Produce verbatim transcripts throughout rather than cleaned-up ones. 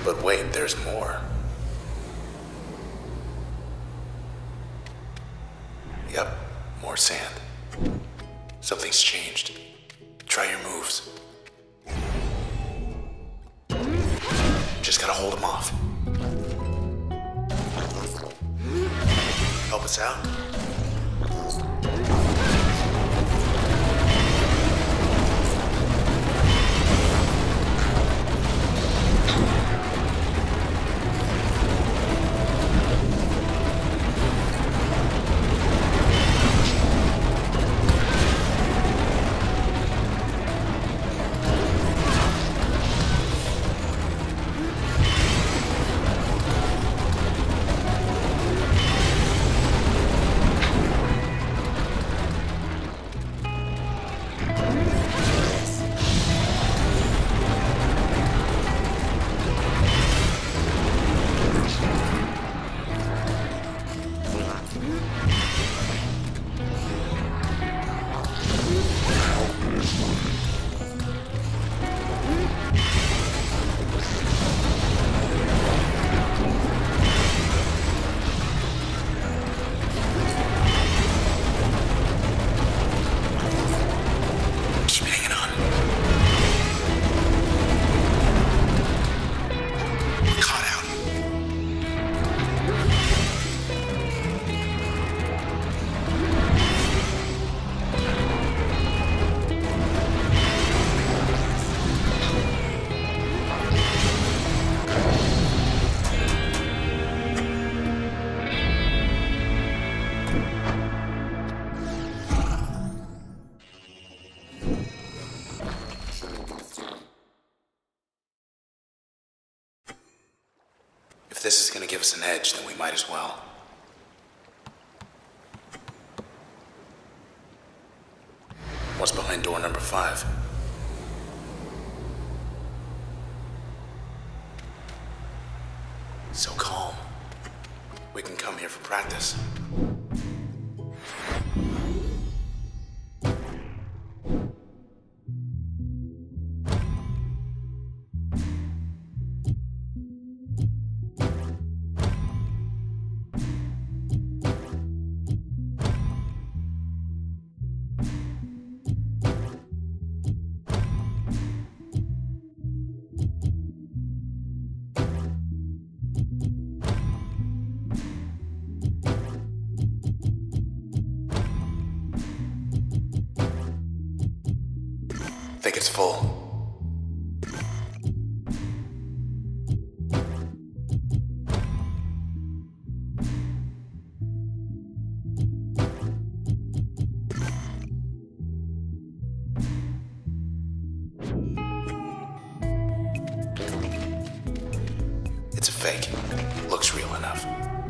But wait, there's more. Yep, more sand. Something's changed. Try your moves. Just gotta hold them off. Help us out? If this is gonna give us an edge, then we might as well. What's behind door number five? So calm. We can come here for practice. I think it's full. It's a fake. Looks real enough.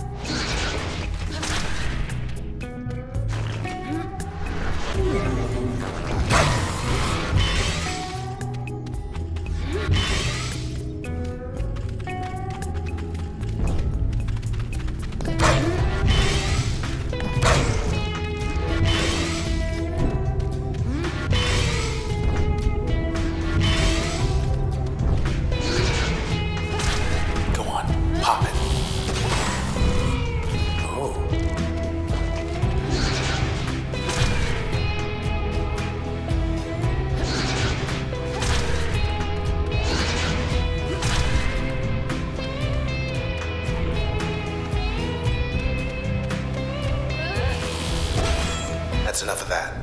That's enough of that.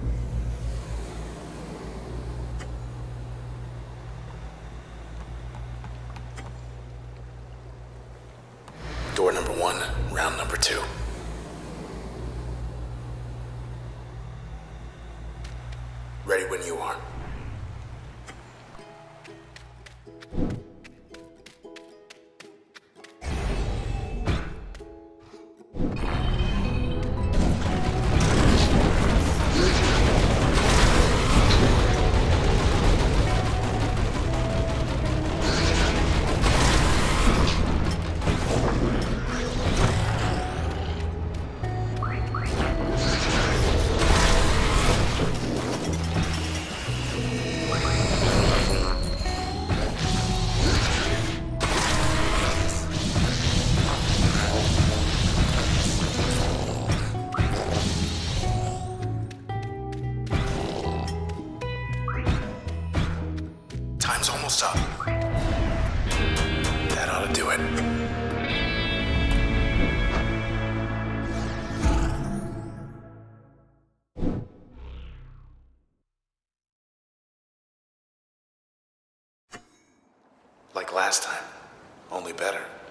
Door number one, round number two. Ready when you are. Time's almost up. That ought to do it. Like last time, only better.